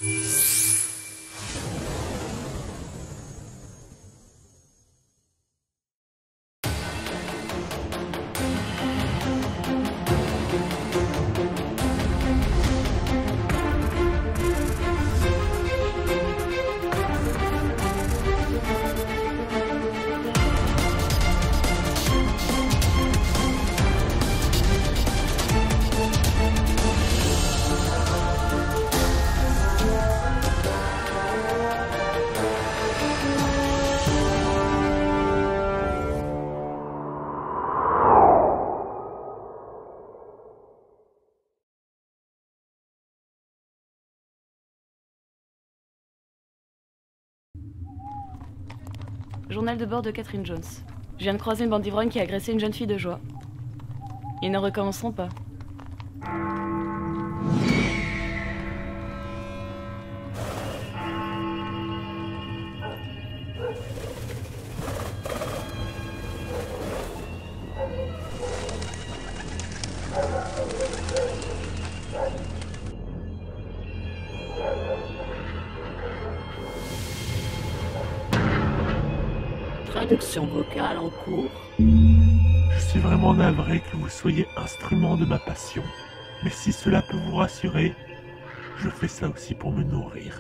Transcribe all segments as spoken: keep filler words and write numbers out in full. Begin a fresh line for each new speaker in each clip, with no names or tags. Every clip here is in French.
Journal de bord de Catherine Jones. Je viens de croiser une bande d'ivrognes qui a agressé une jeune fille de joie. Ils ne recommenceront pas.
Traduction vocale en cours.
Je suis vraiment navré que vous soyez instrument de ma passion. Mais si cela peut vous rassurer, je fais ça aussi pour me nourrir.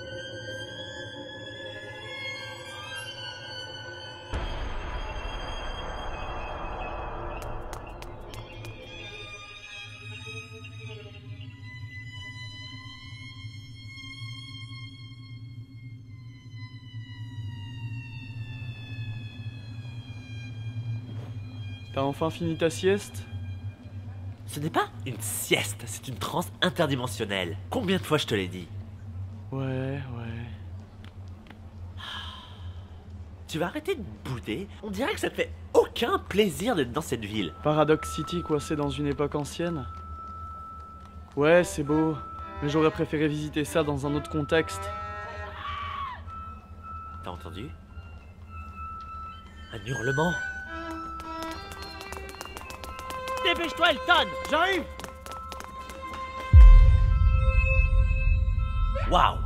T'as enfin fini ta sieste?
Ce n'est pas une sieste, c'est une transe interdimensionnelle. Combien de fois je te l'ai dit?
Ouais, ouais.
Tu vas arrêter de bouder? On dirait que ça te fait aucun plaisir d'être dans cette ville.
Paradox City coincé dans une époque ancienne? Ouais, c'est beau, mais j'aurais préféré visiter ça dans un autre contexte.
T'as entendu? Un hurlement? Dépêche-toi, Elton! J'arrive! Waouh!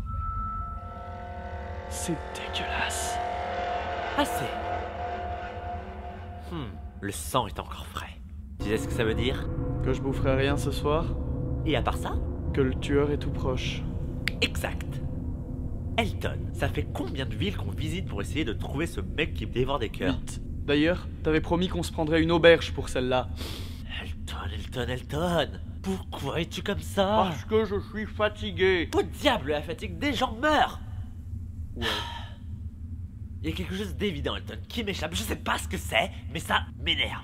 C'est dégueulasse.
Assez. Hmm, le sang est encore frais. Tu sais ce que ça veut dire?
Que je boufferai rien ce soir?
Et à part ça?
Que le tueur est tout proche.
Exact. Elton, ça fait combien de villes qu'on visite pour essayer de trouver ce mec qui dévore des cœurs?
Vite. D'ailleurs, t'avais promis qu'on se prendrait une auberge pour celle-là.
Elton, Elton, Elton, pourquoi es-tu comme ça?
Parce que je suis fatigué.
Au diable, la fatigue des gens meurt.
Ouais.
Il y a quelque chose d'évident, Elton, qui m'échappe. Je sais pas ce que c'est, mais ça m'énerve.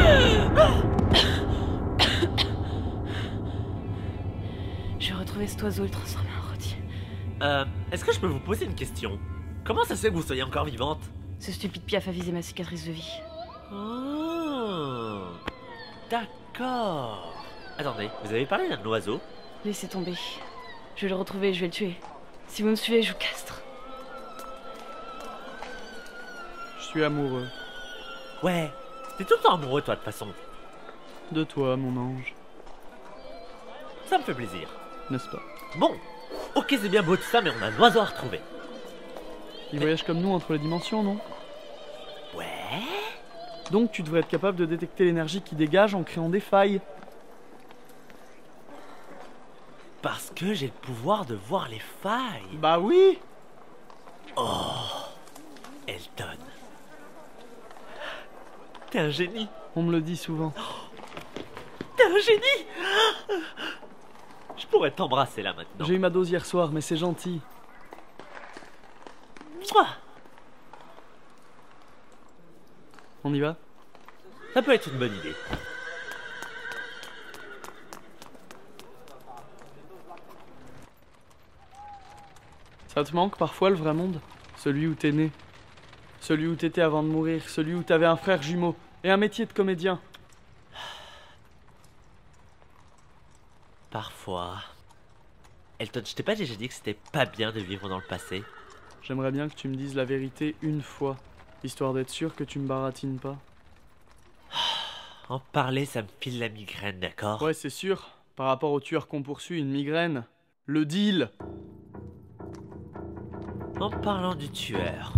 J'ai retrouvé cet oiseau et le transformé en rôti.
Euh, est-ce que je peux vous poser une question? Comment ça se fait que vous soyez encore vivante?
Ce stupide Piaf a visé ma cicatrice de vie.
Oh, d'accord. Attendez, vous avez parlé d'un oiseau?
Laissez tomber. Je vais le retrouver et je vais le tuer. Si vous me suivez, je vous castre.
Je suis amoureux.
Ouais, t'es tout le temps amoureux toi de toute façon.
De toi, mon ange.
Ça me fait plaisir.
N'est-ce pas?
Bon, ok c'est bien beau tout ça, mais on a un oiseau à retrouver.
Il voyage comme nous entre les dimensions, non?
Ouais.
Donc tu devrais être capable de détecter l'énergie qui dégage en créant des failles.
Parce que j'ai le pouvoir de voir les failles.
Bah oui.
Oh, Elton. T'es un génie.
On me le dit souvent.
T'es un génie. Je pourrais t'embrasser là maintenant.
J'ai eu ma dose hier soir, mais c'est gentil.
Mouah.
On y va?
Ça peut être une bonne idée.
Ça te manque parfois le vrai monde? Celui où t'es né. Celui où t'étais avant de mourir. Celui où t'avais un frère jumeau. Et un métier de comédien.
Parfois. Elton, je t'ai pas déjà dit que c'était pas bien de vivre dans le passé?
J'aimerais bien que tu me dises la vérité une fois. Histoire d'être sûr que tu me baratines pas.
En parler, ça me file la migraine, d'accord?
Ouais, c'est sûr. Par rapport au tueur qu'on poursuit, une migraine. Le deal.
En parlant du tueur...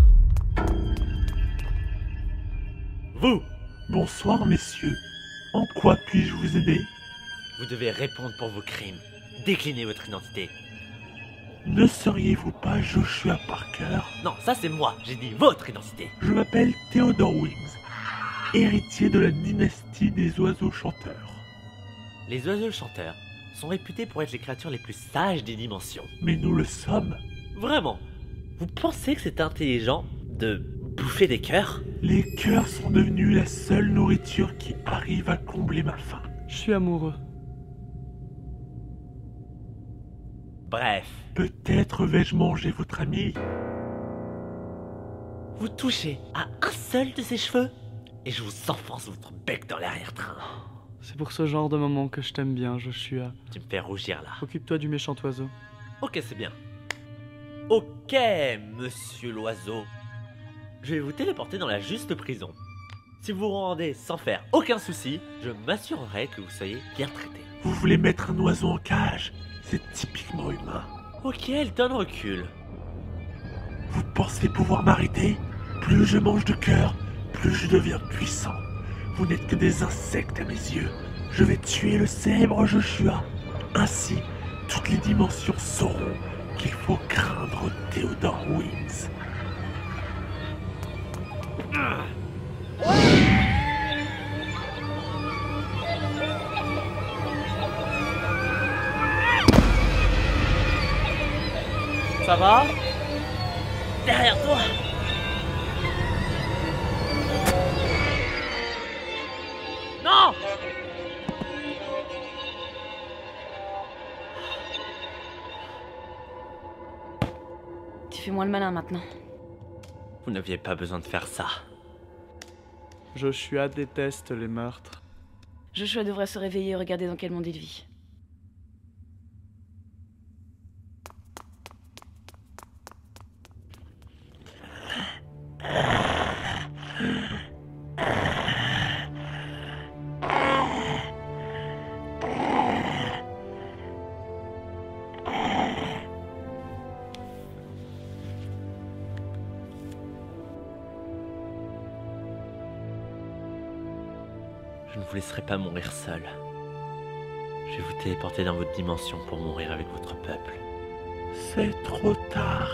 Vous!
Bonsoir, messieurs. En quoi puis-je vous aider?
Vous devez répondre pour vos crimes. Déclinez votre identité.
Ne seriez-vous pas Joshua Parker?
Non, ça c'est moi, j'ai dit votre identité.
Je m'appelle Theodore Wings, héritier de la dynastie des oiseaux chanteurs.
Les oiseaux chanteurs sont réputés pour être les créatures les plus sages des dimensions.
Mais nous le sommes.
Vraiment? Vous pensez que c'est intelligent de bouffer des cœurs?
Les cœurs sont devenus la seule nourriture qui arrive à combler ma faim.
Je suis amoureux.
Bref,
Peut-être vais-je manger votre ami?
vous touchez à un seul de ses cheveux et je vous enfonce votre bec dans l'arrière-train.
C'est pour ce genre de moment que je t'aime bien, Joshua.
Tu me fais rougir là.
Occupe-toi du méchant oiseau.
Ok, c'est bien. Ok, monsieur l'oiseau. Je vais vous téléporter dans la juste prison. Si vous vous rendez sans faire aucun souci, je m'assurerai que vous soyez bien traité.
Vous voulez mettre un oiseau en cage? C'est typiquement humain.
Ok, Elton recule.
Vous pensez pouvoir m'arrêter? Plus je mange de cœur, plus je deviens puissant. Vous n'êtes que des insectes à mes yeux. Je vais tuer le célèbre Joshua. Ainsi, toutes les dimensions sauront qu'il faut craindre Theodore Wings.
Ça va?
Derrière toi! Non!
Tu fais moins le malin maintenant.
Vous n'aviez pas besoin de faire ça.
Joshua déteste les meurtres.
Joshua devrait se réveiller et regarder dans quel monde il vit.
Je ne vous laisserai pas mourir seul. Je vais vous téléporter dans votre dimension pour mourir avec votre peuple.
C'est trop tard.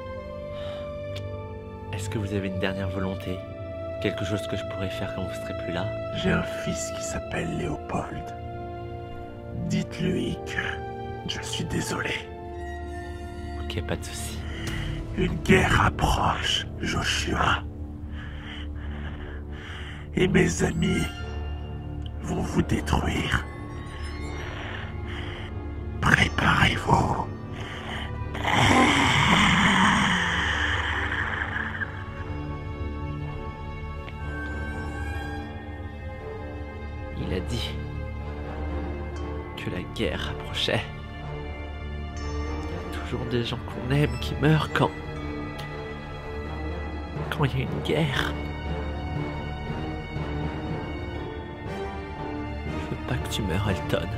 Est-ce que vous avez une dernière volonté? Quelque chose que je pourrais faire quand vous serez plus là?
J'ai un fils qui s'appelle Léopold. Dites-lui que je suis désolé.
Ok, pas de souci.
Une guerre approche, Joshua. Et mes amis vont vous détruire. Préparez-vous.
Il a dit que la guerre approchait. Il y a toujours des gens qu'on aime qui meurent quand... quand il y a une guerre. Je veux pas que tu meurs, Elton.